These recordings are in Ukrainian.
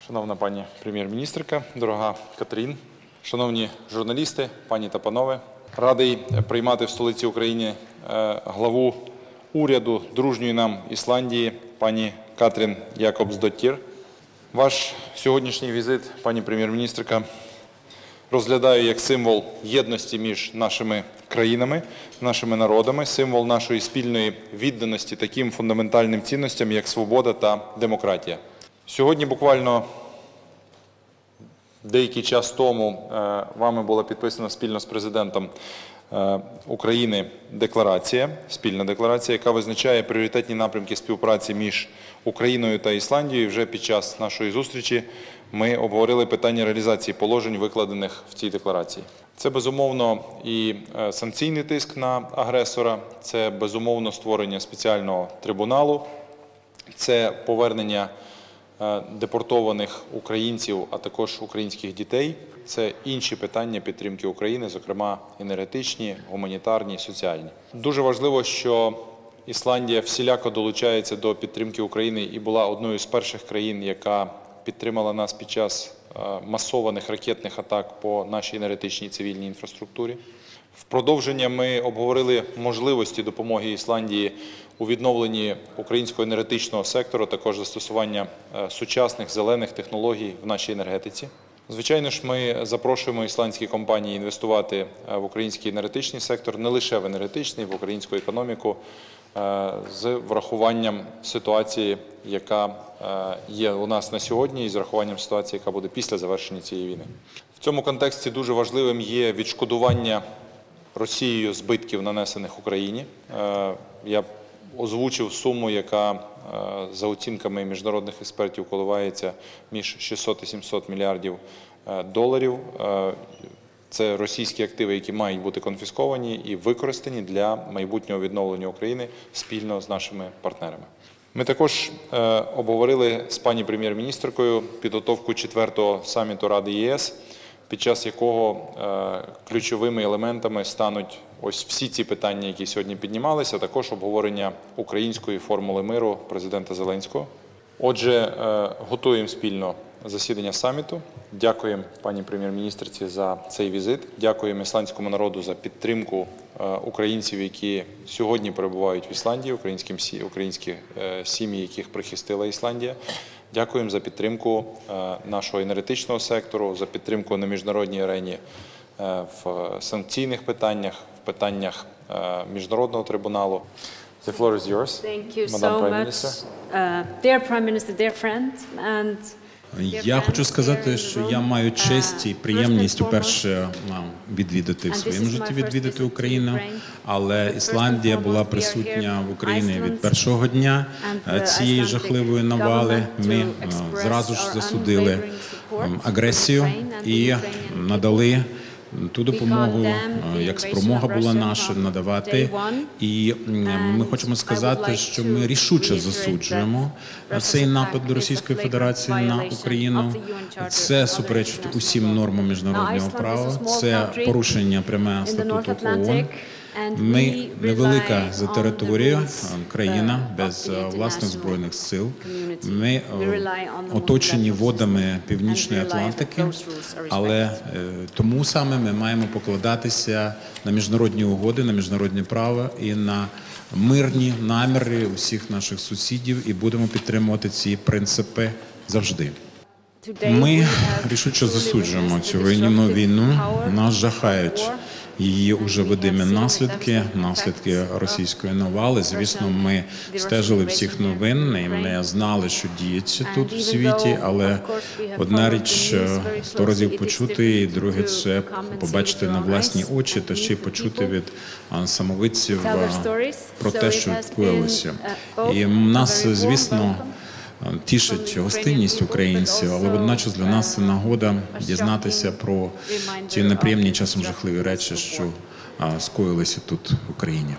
Шановна пані прем'єр-міністерка, дорога Катерин, шановні журналісти, пані та панове, радий приймати в столиці України главу уряду дружньої нам Ісландії, пані Катрін Якобсдоттір. Ваш сьогоднішній візит, пані прем'єр-міністерка, розглядаю як символ єдності між нашими країнами, нашими народами, символ нашої спільної відданості таким фундаментальним цінностям, як свобода та демократія. Сьогодні буквально деякий час тому вами була підписана спільно з президентом України декларація, спільна декларація, яка визначає пріоритетні напрямки співпраці між Україною та Ісландією. Вже під час нашої зустрічі ми обговорили питання реалізації положень, викладених в цій декларації. Це, безумовно, і санкційний тиск на агресора, це, безумовно, створення спеціального трибуналу, це повернення депортованих українців, а також українських дітей. Це інші питання підтримки України, зокрема енергетичні, гуманітарні, соціальні. Дуже важливо, що Ісландія всіляко долучається до підтримки України і була одною з перших країн, яка підтримала нас під час масованих ракетних атак по нашій енергетичній цивільній інфраструктурі. В продовження ми обговорили можливості допомоги Ісландії у відновленні українського енергетичного сектору, також застосування сучасних зелених технологій в нашій енергетиці. Звичайно ж, ми запрошуємо ісландські компанії інвестувати в український енергетичний сектор, не лише в енергетичний, в українську економіку, з врахуванням ситуації, яка є у нас на сьогодні, і з врахуванням ситуації, яка буде після завершення цієї війни. В цьому контексті дуже важливим є відшкодування Росією збитків, нанесених Україні. Я озвучив суму, яка за оцінками міжнародних експертів коливається між 600 і 700 мільярдів доларів. Це російські активи, які мають бути конфісковані і використані для майбутнього відновлення України спільно з нашими партнерами. Ми також обговорили з пані прем'єр-міністеркою підготовку 4-го саміту Ради ЄС, під час якого ключовими елементами стануть ось всі ці питання, які сьогодні піднімалися, а також обговорення української формули миру президента Зеленського. Отже, готуємо спільно засідання саміту. Дякуємо пані прем'єр-міністерці за цей візит. Дякуємо ісландському народу за підтримку українців, які сьогодні перебувають в Ісландії, українські сім'ї, яких прихистила Ісландія. Дякуємо за підтримку нашого енергетичного сектору, за підтримку на міжнародній арені в санкційних питаннях, в питаннях міжнародного трибуналу. The floor is yours, Madam Prime Minister. Dear Prime Minister, dear friend, and я хочу сказати, що я маю честь і приємність уперше відвідати в своєму житті відвідати Україну, але Ісландія була присутня в Україні від першого дня цієї жахливої навали. Ми зразу ж засудили агресію і надали ту допомогу, як спромога була наша надавати. І ми хочемо сказати, що ми рішуче засуджуємо цей напад до Російської Федерації на Україну. Це суперечить усім нормам міжнародного права, це порушення пряме статуту ООН. Ми невелика за територію країна без власних збройних сил. Ми оточені водами Північної Атлантики, але тому саме ми маємо покладатися на міжнародні угоди, на міжнародне право і на мирні наміри усіх наших сусідів і будемо підтримувати ці принципи завжди. Ми рішуче засуджуємо цю руйнівну війну, нас жахають її уже видимі наслідки російської навали. Звісно, ми стежили всіх новин, і ми знали, що діється тут в світі, але одна річ 100 разів почути, і друге це побачити на власні очі, та ще й почути від самовидців про те, що коїлося. І нас, звісно, тішить гостинність українців, але водночас для нас це нагода дізнатися про ті неприємні, часом жахливі речі, що скоїлися тут в Україні.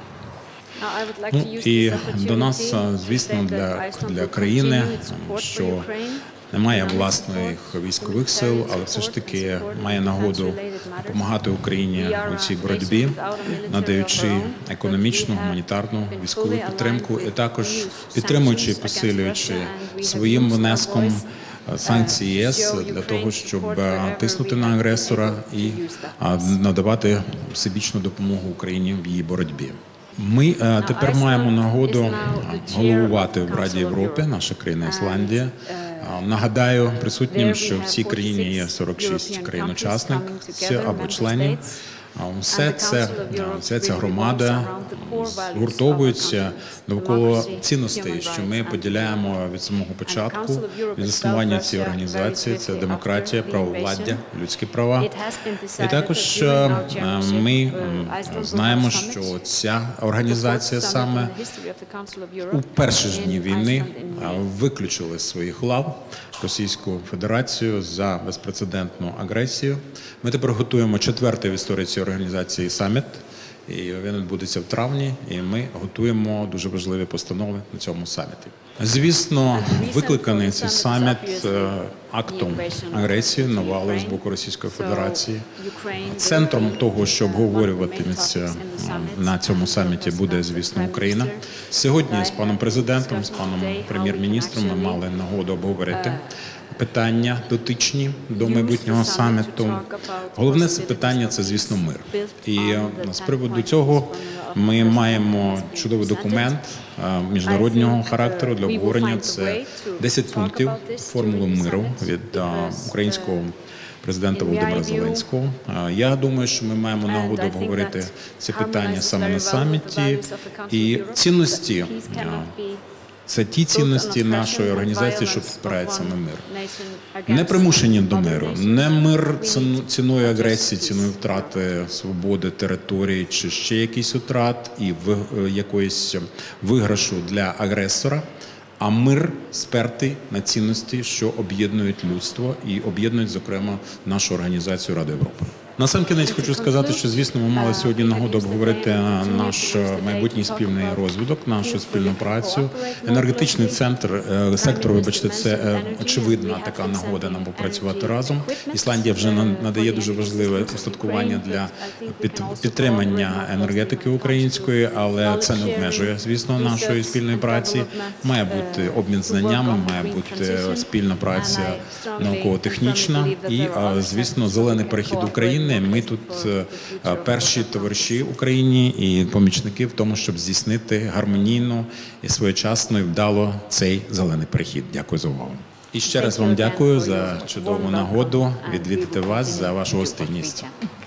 І до нас, звісно, для країни, що немає власних військових сил, але все ж таки має нагоду допомагати Україні у цій боротьбі, надаючи економічну, гуманітарну, військову підтримку і також підтримуючи і посилюючи своїм внеском санкції ЄС для того, щоб тиснути на агресора і надавати всебічну допомогу Україні в її боротьбі. Ми тепер маємо нагоду головувати в Раді Європи, наша країна Ісландія. Нагадаю присутнім, що в цій країні є 46 країн-учасниць або членів. Вся ця громада згуртовується навколо цінностей, що ми поділяємо від самого початку, від заснування цієї організації. Це демократія, правовладдя, людські права. І також ми знаємо, що ця організація саме у перші ж дні війни виключили з своїх лав Російську Федерацію за безпрецедентну агресію. Ми тепер готуємо 4-й в історії цієї організації саміт, і він відбудеться в травні, і ми готуємо дуже важливі постанови на цьому саміті. Звісно, викликаний цей саміт актом агресії, навали з боку Російської Федерації. Центром того, що обговорюватиметься на цьому саміті, буде, звісно, Україна. Сьогодні з паном президентом, з паном прем'єр-міністром ми мали нагоду обговорити питання дотичні до майбутнього саміту. Головне це питання – це, звісно, мир. І з приводу цього ми маємо чудовий документ міжнародного характеру для обговорення. Це 10 пунктів формули миру від українського президента Володимира Зеленського. Я думаю, що ми маємо нагоду обговорити ці питання саме на саміті. І цінності – це ті цінності нашої організації, що спирається на мир. Не примушення до миру, не мир ціною агресії, ціною втрати свободи, території чи ще якісь втрат і якоїсь виграшу для агресора, а мир спертий на цінності, що об'єднують людство і об'єднують, зокрема, нашу організацію Ради Європи. Насамкінець хочу сказати, що, звісно, ми мали сьогодні нагоду обговорити наш майбутній спільний розвиток, нашу спільну працю. Енергетичний сектор, вибачте, це очевидна така нагода нам попрацювати разом. Ісландія вже надає дуже важливе устаткування для підтримання енергетики української, але це не обмежує, звісно, нашої спільної праці. Має бути обмін знаннями, має бути спільна праця науково-технічна і, звісно, зелений перехід України. Ми тут перші товариші Україні і помічники в тому, щоб здійснити гармонійно і своєчасно і вдало цей зелений перехід. Дякую за увагу. І ще раз вам дякую за чудову нагоду відвідати вас, за вашу гостинність.